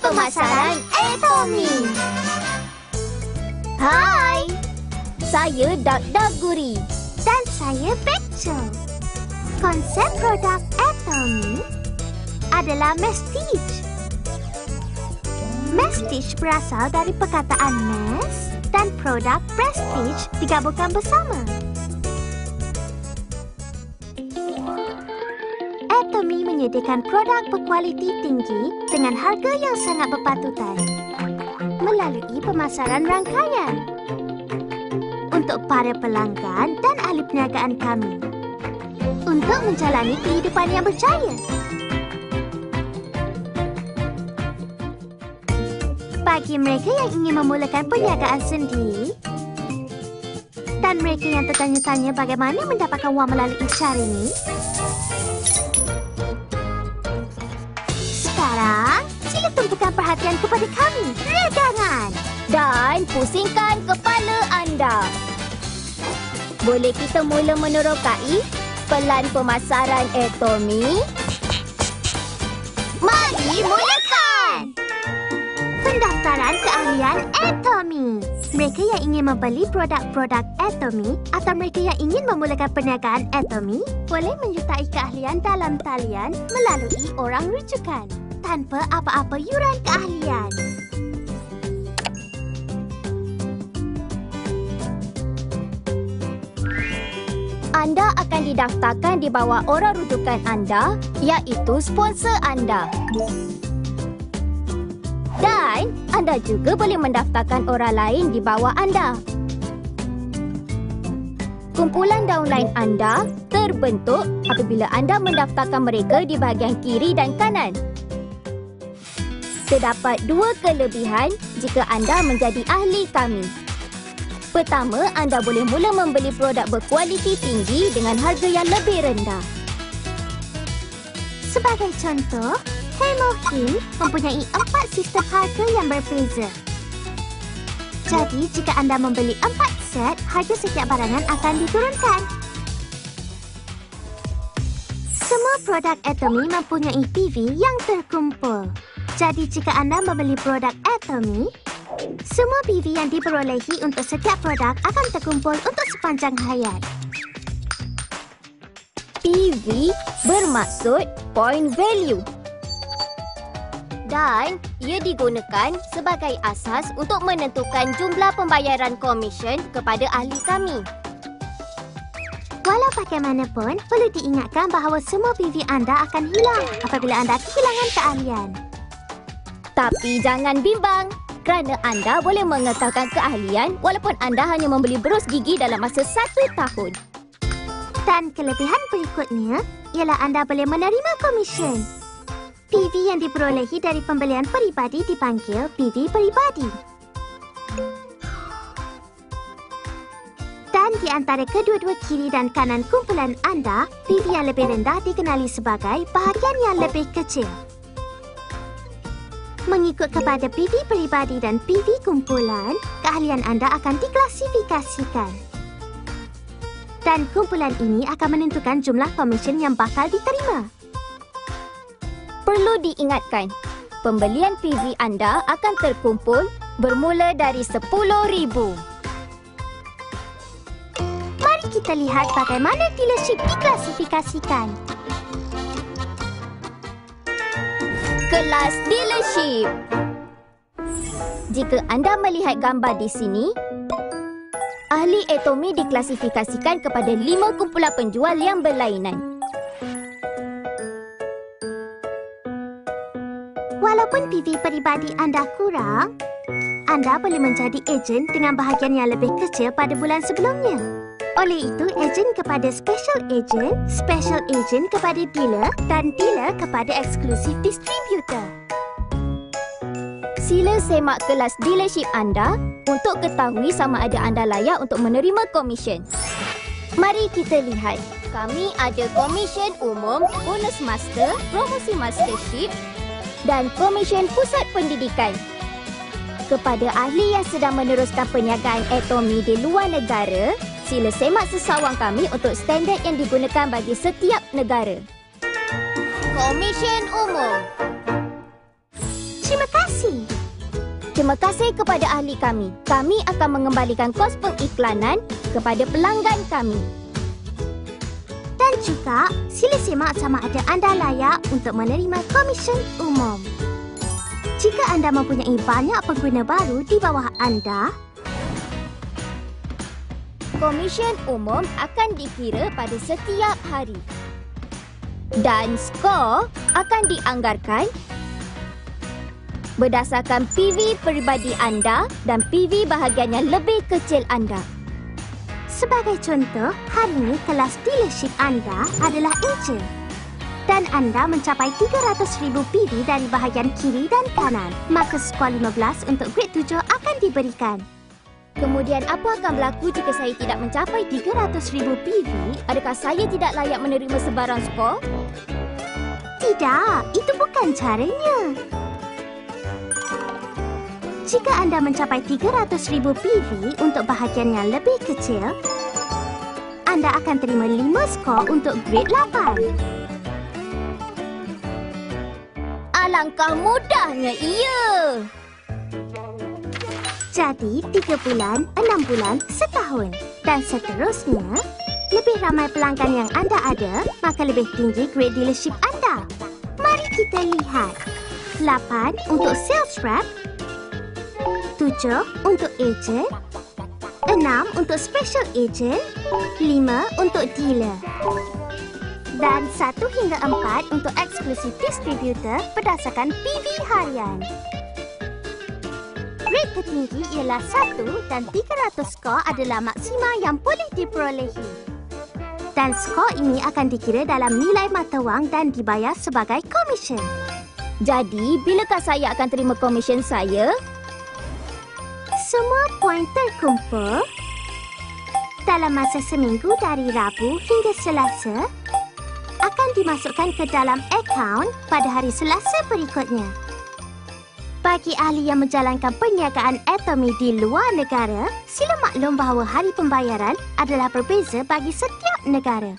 Pemasaran Atomy. Hai, saya Dak Guri. Dan saya Rachel. Konsep produk Atomy adalah mestige. Mestige berasal dari perkataan mes dan produk prestige digabungkan bersama. Atomy menyediakan produk berkualiti tinggi dengan harga yang sangat berpatutan melalui pemasaran rangkaian untuk para pelanggan dan ahli perniagaan kami untuk menjalani kehidupan yang berjaya. Bagi mereka yang ingin memulakan perniagaan sendiri dan mereka yang tertanya-tanya bagaimana mendapatkan wang melalui cara ini, sekarang sila tumpukan perhatian kepada kami. Regangan! Dan pusingkan kepala anda. Boleh kita mula menerokai pelan pemasaran Atomy? Mari mulakan! Pendaftaran keahlian Atomy. Mereka yang ingin membeli produk-produk Atomy atau mereka yang ingin memulakan perniagaan Atomy boleh menyertai keahlian dalam talian melalui orang rujukan tanpa apa-apa yuran keahlian. Anda akan didaftarkan di bawah orang rujukan anda, iaitu sponsor anda. Dan anda juga boleh mendaftarkan orang lain di bawah anda. Kumpulan downline anda terbentuk apabila anda mendaftarkan mereka di bahagian kiri dan kanan. Terdapat dua kelebihan jika anda menjadi ahli kami. Pertama, anda boleh mula membeli produk berkualiti tinggi dengan harga yang lebih rendah. Sebagai contoh, Hemohin mempunyai 4 sistem harga yang berbeza. Jadi, jika anda membeli 4 set, harga setiap barangan akan diturunkan. Semua produk Atomy mempunyai PV yang terkumpul. Jadi, jika anda membeli produk Atomy, semua PV yang diperolehi untuk setiap produk akan terkumpul untuk sepanjang hayat. PV bermaksud point value. Dan ia digunakan sebagai asas untuk menentukan jumlah pembayaran komisen kepada ahli kami. Walau bagaimanapun, perlu diingatkan bahawa semua PV anda akan hilang apabila anda kehilangan keahlian. Tapi jangan bimbang, kerana anda boleh mengekalkan keahlian walaupun anda hanya membeli berus gigi dalam masa 1 tahun. Dan kelebihan berikutnya ialah anda boleh menerima komisen. PV yang diperolehi dari pembelian peribadi dipanggil PV peribadi. Dan di antara kedua-dua kiri dan kanan kumpulan anda, PV yang lebih rendah dikenali sebagai bahagian yang lebih kecil. Mengikut kepada PV peribadi dan PV kumpulan, keahlian anda akan diklasifikasikan. Dan kumpulan ini akan menentukan jumlah komisen yang bakal diterima. Perlu diingatkan, pembelian PV anda akan terkumpul bermula dari RM10,000. Mari kita lihat bagaimana dealership diklasifikasikan. Kelas dealership. Jika anda melihat gambar di sini, ahli Atomy diklasifikasikan kepada 5 kumpulan penjual yang berlainan. Walaupun PV peribadi anda kurang, anda boleh menjadi ejen dengan bahagian yang lebih kecil pada bulan sebelumnya. Oleh itu, ejen kepada special agent kepada dealer dan dealer kepada eksklusif distributor. Sila semak kelas dealership anda untuk ketahui sama ada anda layak untuk menerima komisen. Mari kita lihat. Kami ada komisen umum, bonus master, promosi mastership dan komisen pusat pendidikan. Kepada ahli yang sedang meneruskan perniagaan Atomy di luar negara, sila semak sesawang kami untuk standard yang digunakan bagi setiap negara. Komisen umum. Terima kasih. Terima kasih kepada ahli kami. Kami akan mengembalikan kos pengiklanan kepada pelanggan kami. Dan juga, sila semak sama ada anda layak untuk menerima komisen umum. Jika anda mempunyai banyak pengguna baru di bawah anda, Komisen umum akan dikira pada setiap hari. Dan skor akan dianggarkan berdasarkan PV peribadi anda dan PV bahagian yang lebih kecil anda. sebagai contoh, hari ini kelas dealership anda adalah enjin. Dan anda mencapai 300,000 PV dari bahagian kiri dan kanan. Maka skor 15 untuk grade 7 akan diberikan. Kemudian apa akan berlaku jika saya tidak mencapai 300,000 PV? Adakah saya tidak layak menerima sebarang skor? Tidak, itu bukan caranya. Jika anda mencapai 300,000 PV untuk bahagian yang lebih kecil, anda akan terima 5 skor untuk grade 8. Alangkah mudahnya ia. Jadi, 3 bulan, 6 bulan, setahun. Dan seterusnya, lebih ramai pelanggan yang anda ada, maka lebih tinggi grade dealership anda. Mari kita lihat. 8 untuk sales rep, 7 untuk agent, 6 untuk special agent, 5 untuk dealer. Dan 1 hingga 4 untuk eksklusif distributor berdasarkan PV harian. Grade tertinggi ialah 1 dan 300 skor adalah maksima yang boleh diperolehi. Dan skor ini akan dikira dalam nilai mata wang dan dibayar sebagai komisen. Jadi, bilakah saya akan terima komisen saya? Semua poin terkumpul dalam masa seminggu dari Rabu hingga Selasa akan dimasukkan ke dalam akaun pada hari Selasa berikutnya. Bagi ahli yang menjalankan perniagaan Atomy di luar negara, sila maklum bahawa hari pembayaran adalah berbeza bagi setiap negara.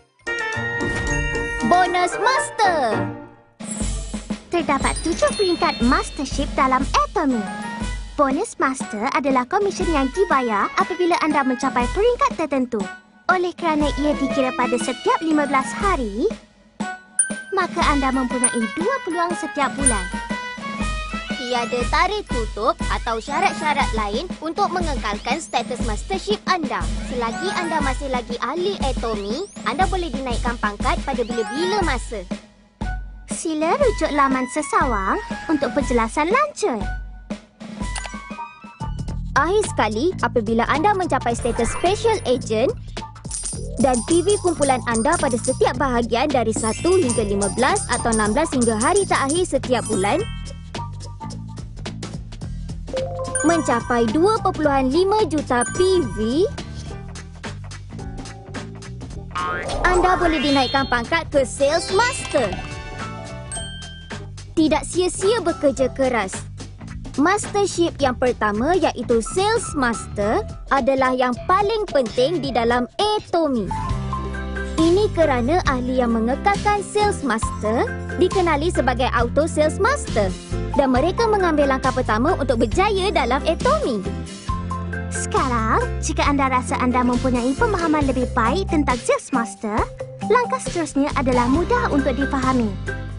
Bonus Master. Terdapat 7 peringkat mastership dalam Atomy. Bonus Master adalah komisen yang dibayar apabila anda mencapai peringkat tertentu. Oleh kerana ia dikira pada setiap 15 hari, maka anda mempunyai 2 peluang setiap bulan. Tiada tarikh tutup atau syarat-syarat lain untuk mengekalkan status mastership anda. Selagi anda masih lagi ahli Atomy, anda boleh dinaikkan pangkat pada bila-bila masa. Sila rujuk laman sesawang untuk penjelasan lanjut. Akhir sekali, apabila anda mencapai status special agent dan PV kumpulan anda pada setiap bahagian dari 1 hingga 15 atau 16 hingga hari terakhir setiap bulan mencapai 2.5 juta PV, anda boleh dinaikkan pangkat ke Sales Master. Tidak sia-sia bekerja keras. Mastership yang pertama iaitu Sales Master adalah yang paling penting di dalam Atomy. Ini kerana ahli yang mengekalkan Sales Master dikenali sebagai Auto Sales Master dan mereka mengambil langkah pertama untuk berjaya dalam Atomy. Sekarang, jika anda rasa anda mempunyai pemahaman lebih baik tentang Sales Master, langkah seterusnya adalah mudah untuk difahami.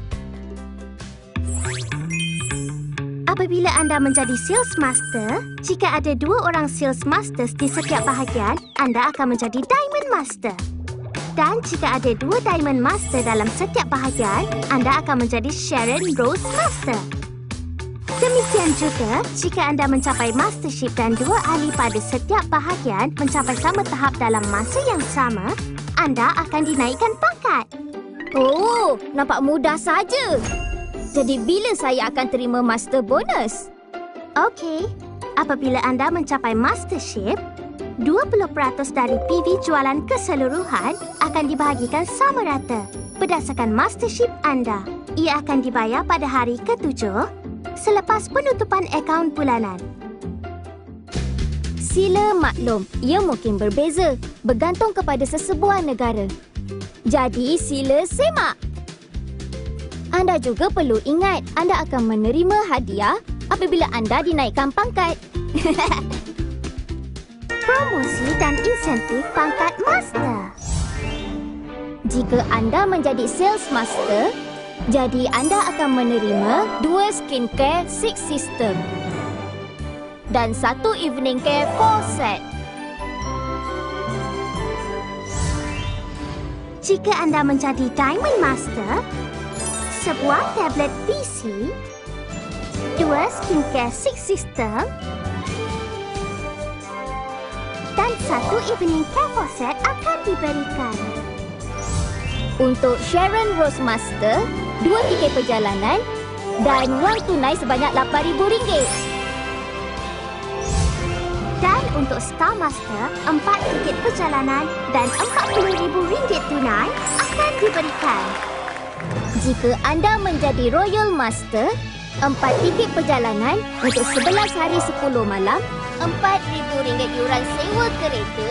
Apabila anda menjadi Sales Master, jika ada 2 orang Sales Masters di setiap bahagian, anda akan menjadi Diamond Master. Dan jika ada 2 Diamond Master dalam setiap bahagian, anda akan menjadi Sharon Rose Master. Demikian juga, jika anda mencapai Mastership dan 2 ahli pada setiap bahagian mencapai sama tahap dalam masa yang sama, anda akan dinaikkan pangkat. Oh, nampak mudah saja. Jadi bila saya akan terima Master Bonus? Okey, apabila anda mencapai Mastership, 20% dari PV jualan keseluruhan akan dibahagikan sama rata berdasarkan Mastership anda. Ia akan dibayar pada hari ke-7 selepas penutupan akaun bulanan. Sila maklum, ia mungkin berbeza bergantung kepada sesebuah negara. Jadi sila semak. Anda juga perlu ingat, anda akan menerima hadiah apabila anda dinaikkan pangkat. Promosi dan insentif pangkat master. Jika anda menjadi sales master, jadi anda akan menerima 2 skincare 6 system dan 1 evening care 4 set. Jika anda menjadi Diamond Master, sebuah tablet PC, 2 skincare 6 system dan 1 evening care 4 set akan diberikan. Untuk Sharon Rose Master, 2 tiket perjalanan dan wang tunai sebanyak RM8,000. Dan untuk Star Master, 4 tiket perjalanan dan RM40,000 tunai akan diberikan. Jika anda menjadi Royal Master, 4 tiket perjalanan untuk 11 hari 10 malam, RM4,000 yuran sewa kereta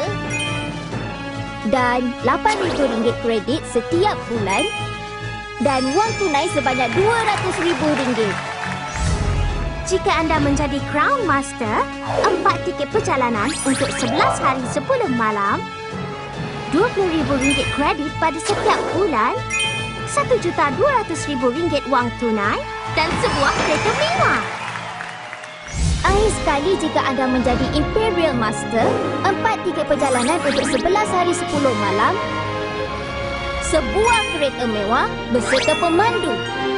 dan RM8,000 kredit setiap bulan dan wang tunai sebanyak RM200,000. Jika anda menjadi Crown Master, 4 tiket perjalanan untuk 11 hari 10 malam, RM20,000 kredit pada setiap bulan, RM1,200,000 wang tunai dan sebuah kereta mewah. Akhir sekali, jika anda menjadi Imperial Master, 4 tiket perjalanan untuk 11 hari 10 malam, sebuah kereta mewah beserta pemandu,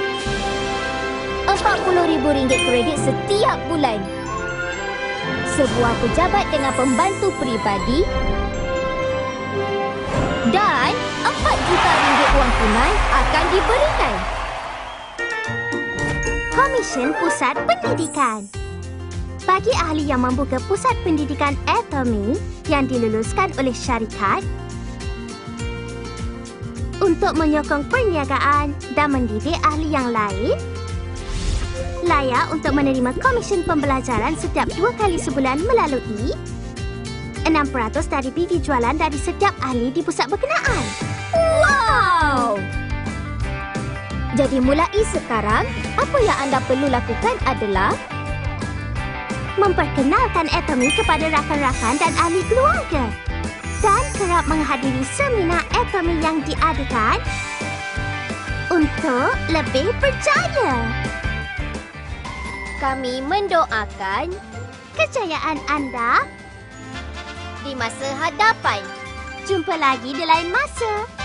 RM40,000 kredit setiap bulan, sebuah pejabat dengan pembantu peribadi dan RM4 juta wang tunai akan diberikan. Komisen Pusat Pendidikan. Bagi ahli yang membuka pusat pendidikan Atomy yang diluluskan oleh syarikat untuk menyokong perniagaan dan mendidik ahli yang lain, layak untuk menerima komisen pembelajaran setiap 2 kali sebulan melalui 6% dari biji jualan dari setiap ahli di pusat berkenaan. Wow! Jadi mulai sekarang, apa yang anda perlu lakukan adalah memperkenalkan Atomy kepada rakan-rakan dan ahli keluarga dan kerap menghadiri seminar Atomy yang diadakan untuk lebih berjaya. kami mendoakan Kejayaan anda di masa hadapan. jumpa lagi di lain masa.